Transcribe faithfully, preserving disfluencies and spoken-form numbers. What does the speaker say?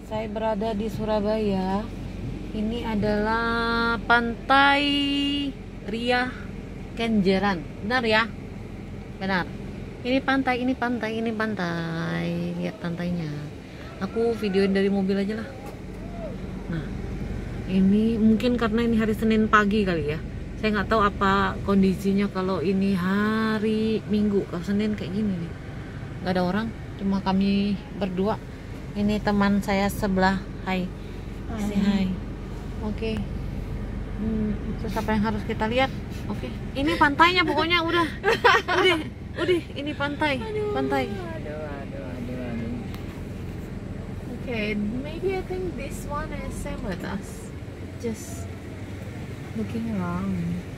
Saya berada di Surabaya. Ini adalah Pantai Ria Kenjeran. Benar ya? Benar. Ini pantai, ini pantai, ini pantai. Lihat pantainya. Aku videoin dari mobil aja lah. Nah, ini mungkin karena ini hari Senin pagi kali ya. Saya nggak tahu apa kondisinya kalau ini hari Minggu. Kalau Senin kayak gini nih, nggak ada orang, cuma kami berdua. Ini teman saya sebelah. Hai, say hi. Oke. Okay. Hmm, terus apa yang harus kita lihat? Oke. Okay. Ini pantainya pokoknya udah. Udah, udah. Ini pantai, pantai. Aduh, aduh, aduh, aduh. Okay, maybe I think this one is same with us. Just looking around.